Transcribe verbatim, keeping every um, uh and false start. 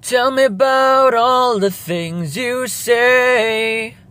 Tell me about all the things you say.